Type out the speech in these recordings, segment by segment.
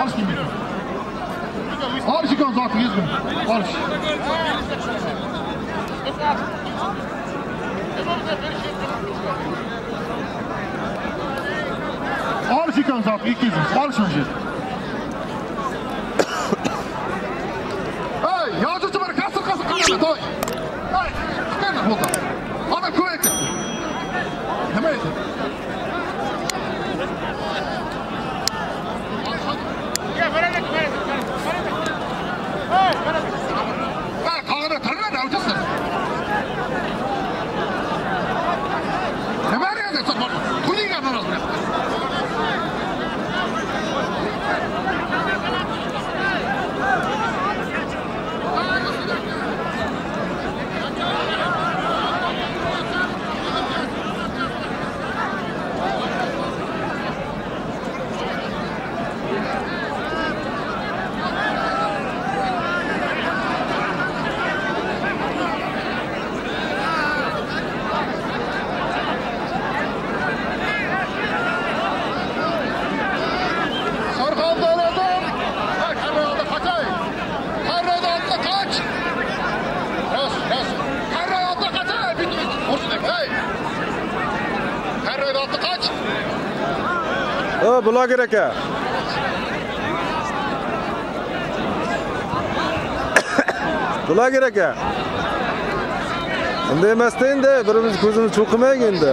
Olish kimga? Olish ekan zotingiz bu. Olish. Olish ekan zotin 200. Olish mana shu. Hey, yozuvchi bir qasr qiladi, to'y. Hey, qani bo'ldi. Ona ko'ydi. Nima edi? Ya, beradi. Hey, beradi. Ha, qog'oda tanladi, avchasiz. Nima deyapti? Puliga naroz bo'lyapti. Bloger aka. Bloger aka. Bunday emasda endi birimiz ko'zimiz cho'qimaylik endi.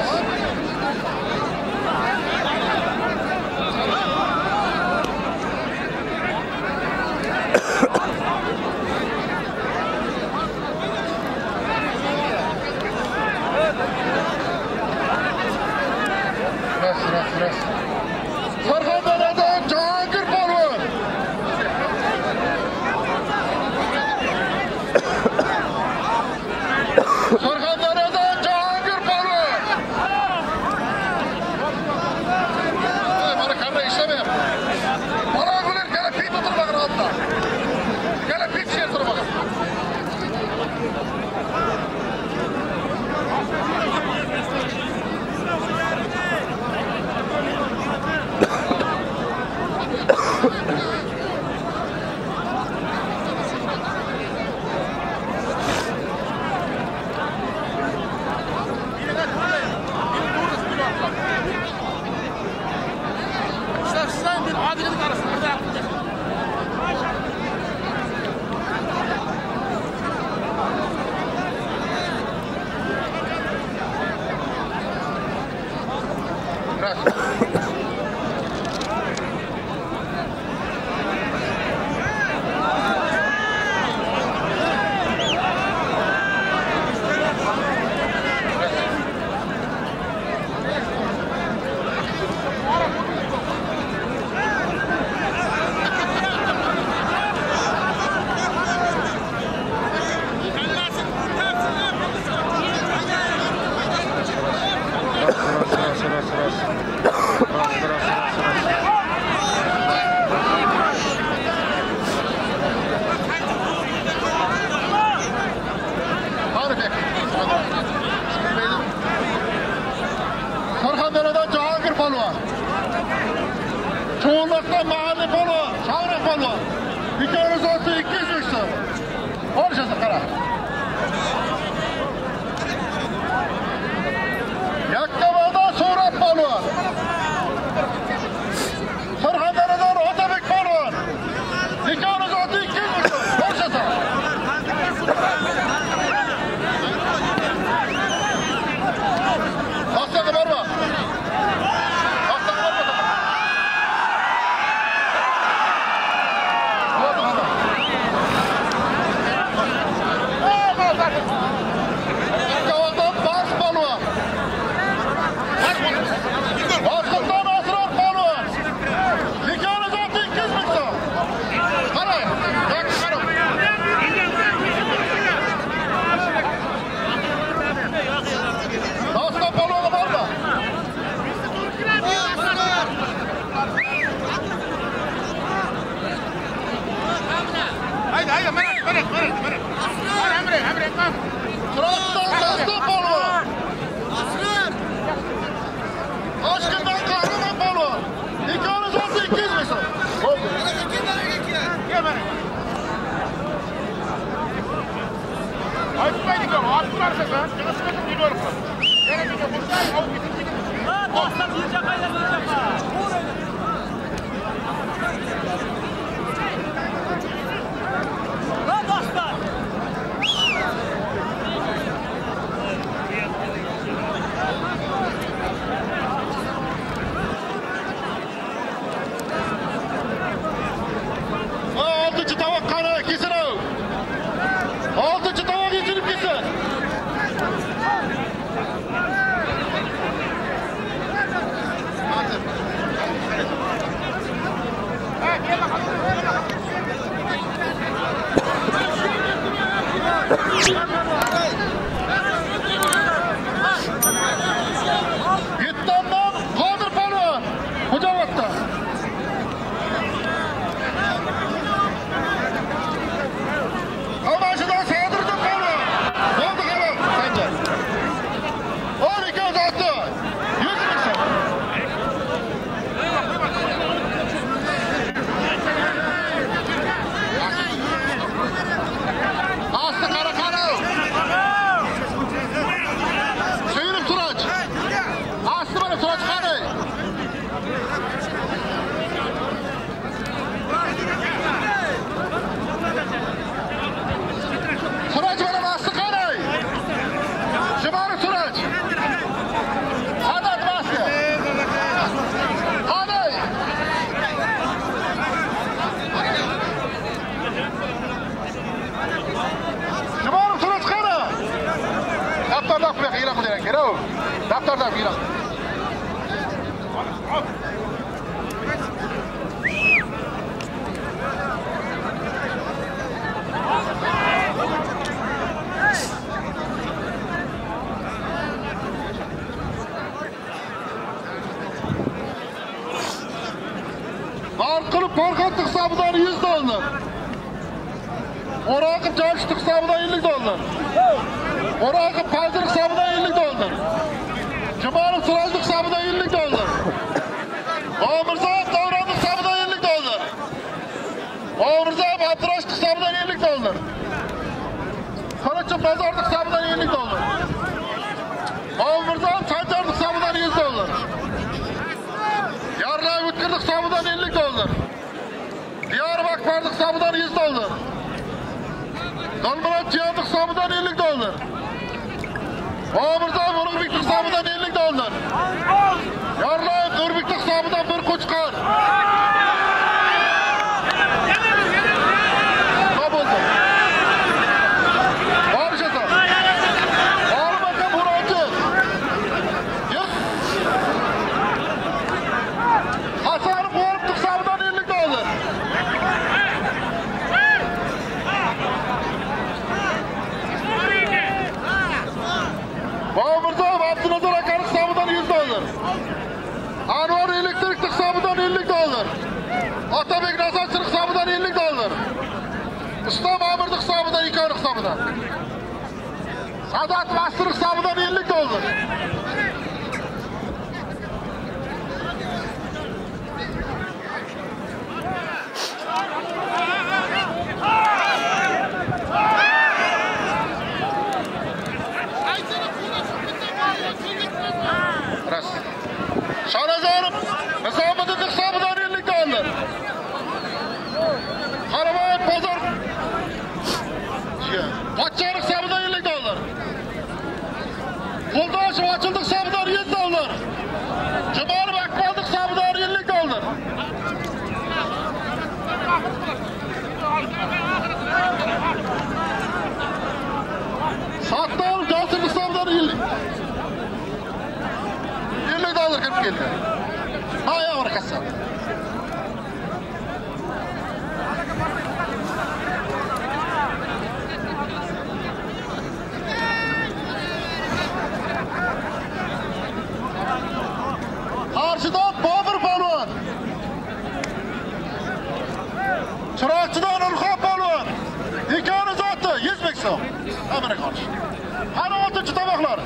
Çoğunlukla mahalle polo, şahane polo. Bir kere zaten 200 üstü. Olacağız kara. Yakkaba'dan sonra polo. Sırhanları'dan Otabek polo. Bir kere zaten 200 üstü. Olacağız. Hastalığı var mı? da bir. Barqılıp Borxatlı hesabından 100 dolar. Oraqıb Cavşitli hesabından 50 dolar. Oraqıb Pazır hesabından 50 dolar. Cumanov Surajlı hesabından 50 dolar. Omirzayev Davronli hesabından 50 dolar. Omirzayev Abdurashid hesabından 50 dolar. Qilichov Bozorli hesabından 50 dolar. Omirzayev Sanjarli hesabından 100 dolar. Yarlayev O'tkirli hesabından 50 dolar. Diyarbakırlı hesabından 100 dolar. Dalmurat Cihanlı hesabından 50 dolar. Omirzayev Ulug'bek hesabından 50 dolar. Yarlayev Nurbek hesabından bir qo'chqor. Ne bo'ldi? Borishasa. Bormaka Murodji. Hasanov G'olibov hesabından 50 dolar. Omirzayev Abdunazar Akani hesabından 100 dolar. Anvar Elektrik hesabından 50 dolar. Otabek Nasatçı hesabından 50 dolar. İslam Amirdi hesabından 2 ay hesabından. Sadat Mastur hesabından 50 dolar. Şanazarov Nizomiddin hesabından 50 dolar. Qaraboyev Bozor Pochchar hesabından 50 dolar. Qo'ldoshev Ochildi hesabından 100 dolar. Jumanov Akmaldi hesabından 50 dolar. Sattorov Josur hesabından 50 dolar kirib keldi. Haya orqasi. Qarshidan Bobur polvon. Chiroqchidan Ulxon polvon. Ikoni zoti 100 ming so'm. Amana qolish. Qani 6-chi tomoqlar.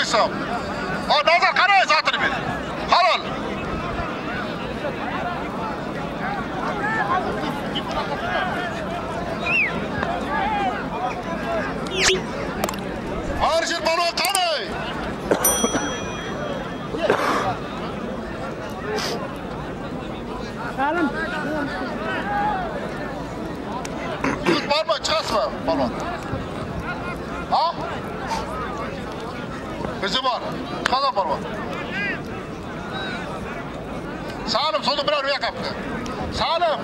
so'm. Nazar qarang zotini ber. Halol. Arshir balon qarang. Salim. Yuz borma, chiqasizmi balon? Ha? Bizi bor. Chiqasan balon. Salim suvni bilan uya qapti. Salim.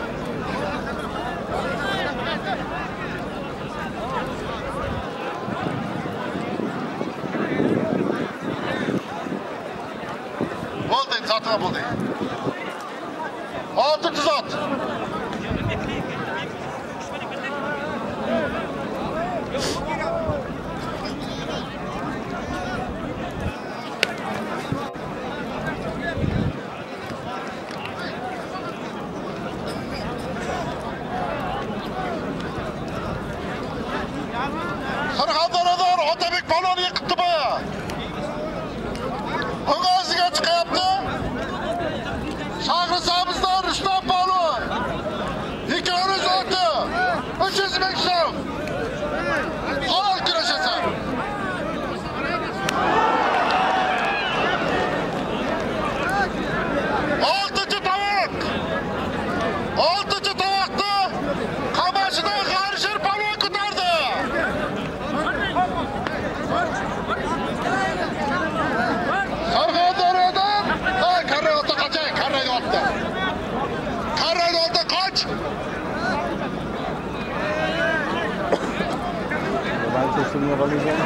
Bo'ldi, zotga bo'ldi. 6 zot. Sarxondaryodan Otabek balon yiqitdi bu. O'g'aziga chiqyapti. Shahrisabzdan Rustam balon. Ikkovini zoti 300 ming so'm. Halol kurashasan. Oltinchi tovoqni qamashidan G'arishir balon ko'tardi. Sarxondaryodan Karrayotda qoching, Karrayotda. Karrayotda qoch. Balki shunga qo'ygan.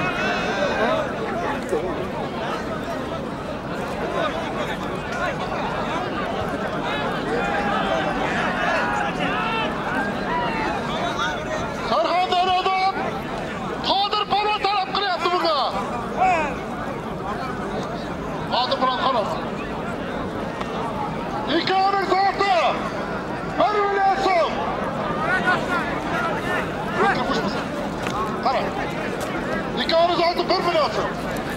Sarxondaryodan Qodir balon talab qilyapti bunga. Qodir balon xolos. Ikkovini zoti 1 million so'm. Qara. Ikkovini zoti 1 million so'm.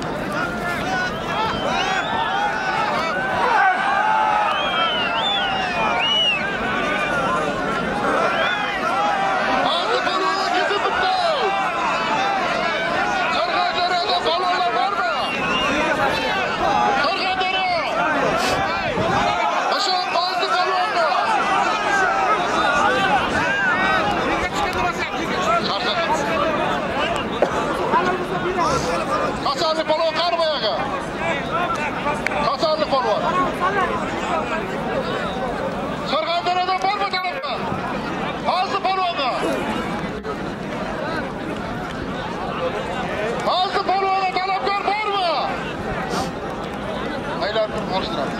Kasanlı balon karmaya ga. Kasanlı balon. Sarxondaryodan bormi tarafga? Hozir balonga. Hozir balonga talabgor bormi? Aylanib olishtiramiz.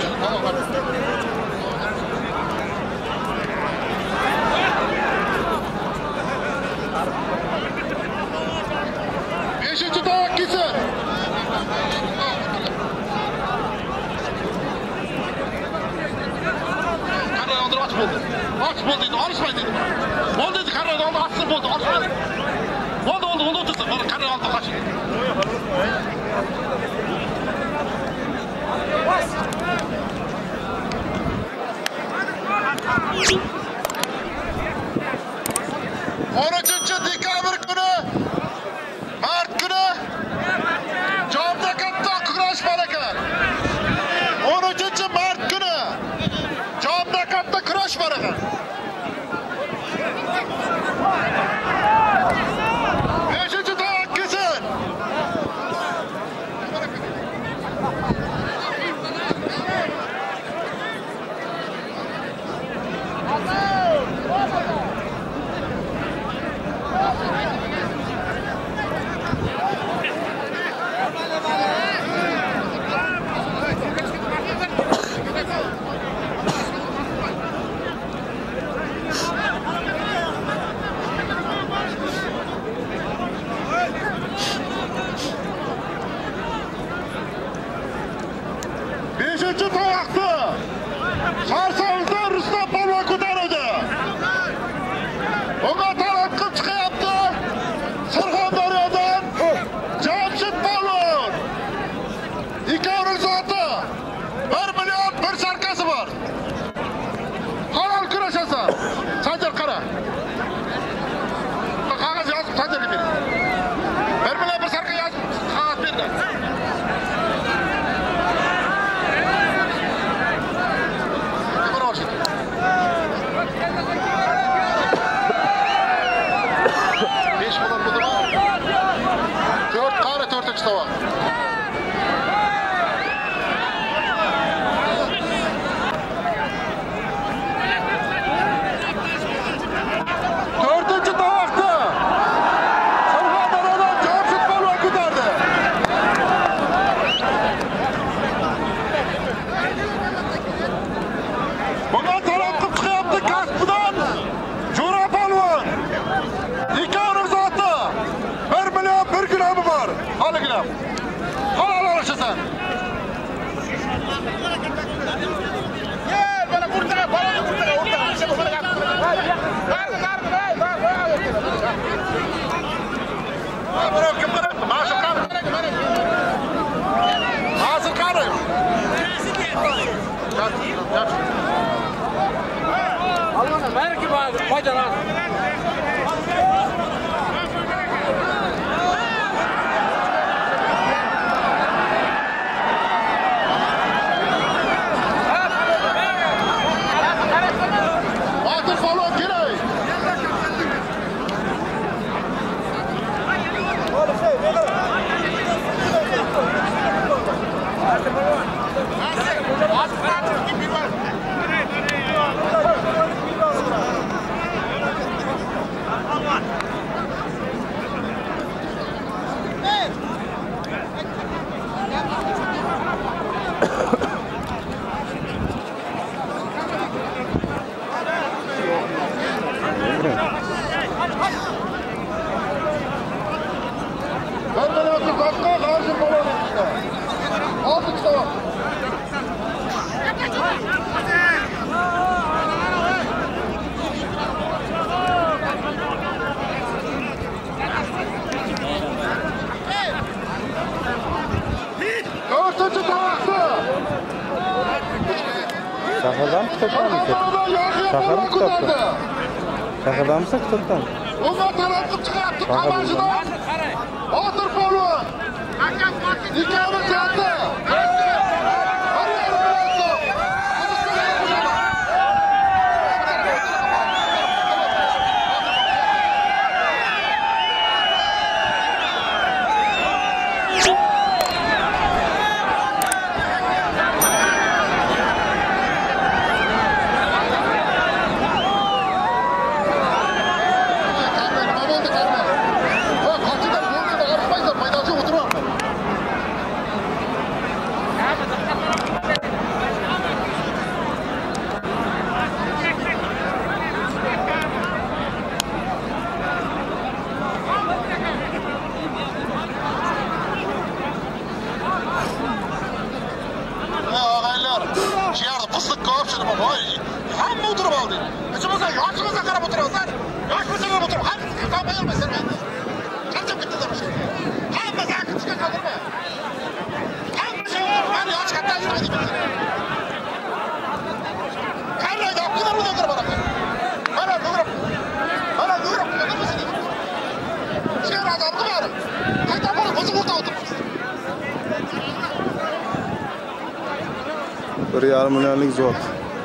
Beşinci tovoq kelsin. Qarayondir och bo'ldi. Och bo'ldi dedi, olishmaydi dedi. Bo'ldi dedi, qarayondir ochsin bo'ldi, olishmaydi. Bo'ldi, o'tirsin, mana qarayondir qoch. Dekabr kuni mart kuni Jomda katta kurash bor ekan. 13-mart kuni Jomda katta kurash bor ekan. 5-tovoq kelsin. Beşinci tovoqni Sarsovuldan Rustam polvon ko'taradi. Unga talab qilib chiqyapti Sarxondaryodan Jamshid polvon. Dördüncü tavakta Surxondaryodan Jamshid polvon ko'tardi. Bundan taraqqib chiqyapti kasbidan Jo'ra polvon. Ikki zoti 1 million 1 gramm bor. Haligilar. Halol olishasan. Birov kim qarabdi? Mashhur qarib. Hozir qarib. Almana, belki foydalan. Hozir polvon kerak. Vermelersin kaçta karşı polvon işte. Aldık tamam. Dördüncü tavakta. Shahardan kitobdan Surxondaryodan Yaxya polvon ko'tardi. Shahardanmisa kitobdan? Undan taraqqib chiqyapti qamashidan. Botir polvon. Ikki zoti. Shu yerda qizlik ko'p shuni voy. Hamma o'tirib oldi. Hech bo'lmasa yoshimizga qarab o'tiribsizlar. Yosh bo'lsalar o'tirib, hamma qolmay olmaysan. Qancha bittalar o'sha. Hamma zakatga qoldirma. Hamma shu men yosh katta aytmayman. Qanday gaplar o'tirib boradi. Mana o'tirib. Mana o'tirib o'tiribsiz. Shu yerda odam bor. Qayta borib o'zing o'tiribsiz. 1,5 millionlik zot.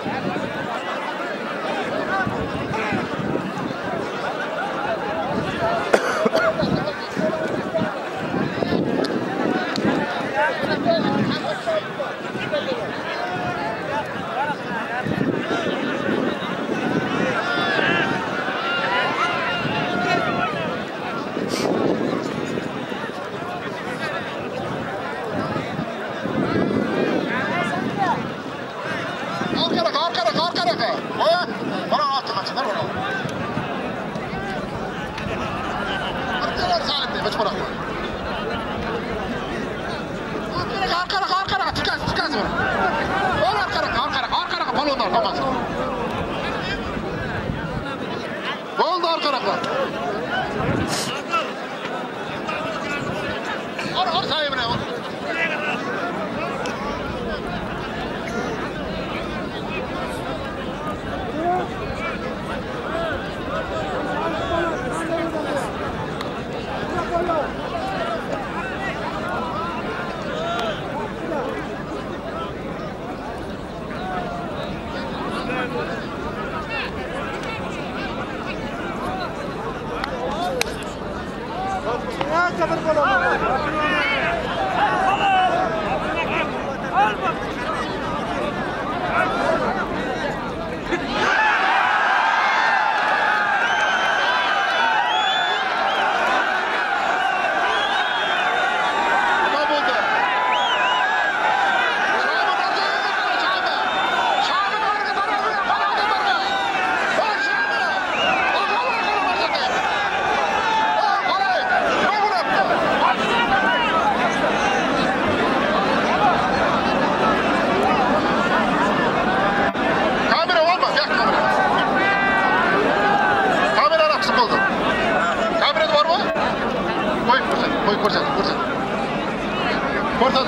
Bo'ldi orqaroqlar. Orqaga bilan. Kabar bola.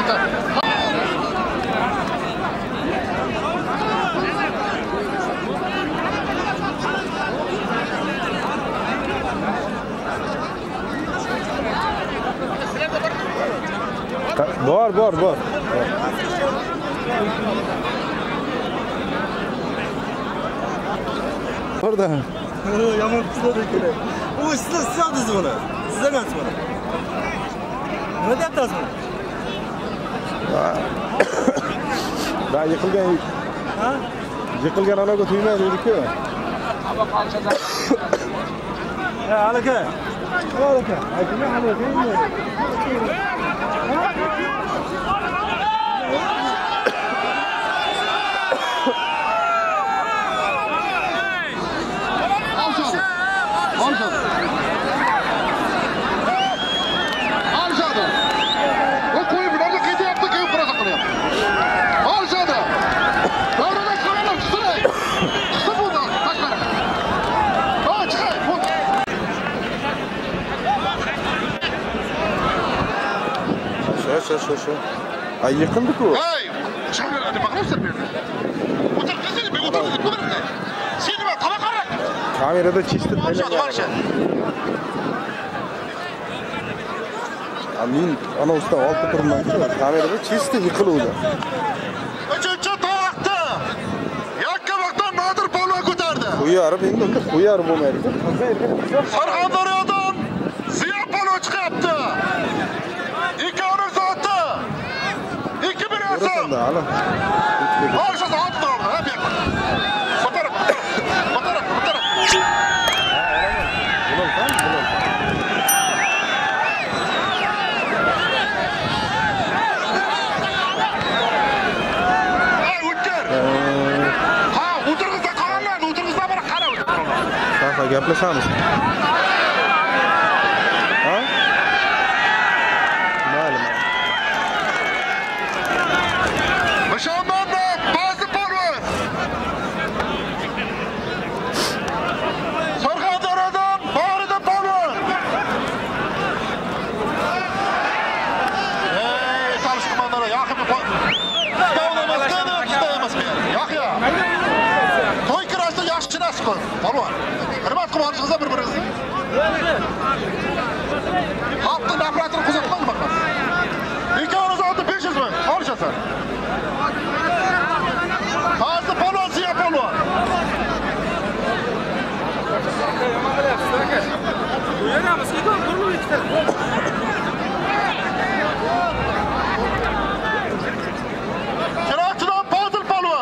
Bor. Orada. Yomon qiladi kerak. U siz yodingiz buni. Siz emas buni. Nima deyapsiz buni? Da yiqilgan. Ha? Yiqilgan anaga tuymaydi dedi-ku. Ha, alaka. Alaka. Aytma alaka. Şu. Ay yıkıldık o. Hey! Şöyle hadi bakıyorsun bir. Otur kızım bir otur. Seni bak tabak ara. Kamerada çizdi. Amin ana usta olti turman. Kamerada çizdi yıkıluvdi. Üçüncü tavakta. Yakka vaqtdan Nodir polvon ko'tardi. Qo'yarib endi unda qo'yarib bo'lmaydi. Surxondaryodan Ziyo polvon chiqyapti. Ikkovini zoti. 2000 so'm. Ala. Olsa zoti turadi, ha bu yoqqa. Fotoğraf. Gaplashamiz. Ha? Mayli. Mashomanda ba'zi polvon. Surxondaryodan borida polvon. Tanish qo'monlar, yo'q bu. Yo'q. To'y kirasida yaxshi chinas qo'y, polvon. Hurmat qilib olishingizda bir-biringizni. Xalqning nafratini qo'zg'atmang baqa. Ikkovimiz oldi 500 ming. Olishasan. Hozir polvon Ziyo polvon. Chiroqchidan Pozil polvon.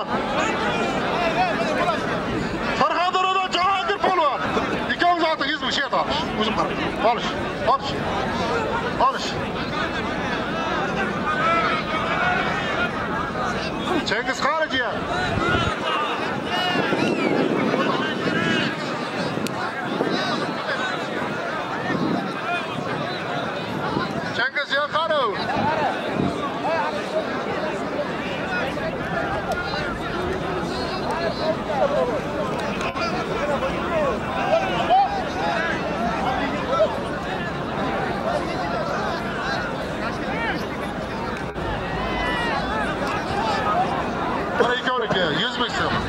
Surxondaryodan Jahongir polvon. Ikkovimiz oldi 100 ming shet olish. O'zim qarab. Olish. Cengiz Qarajiya. Cengiz Yoqarov. Parayko'niki 100 ming so'm.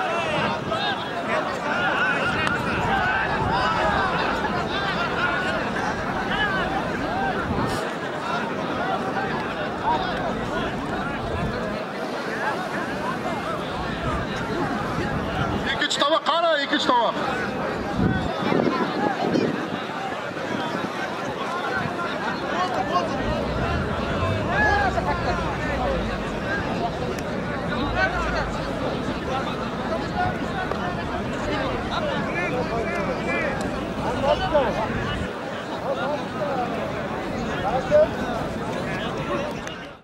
İkinci tabak qara, ikinci tabak.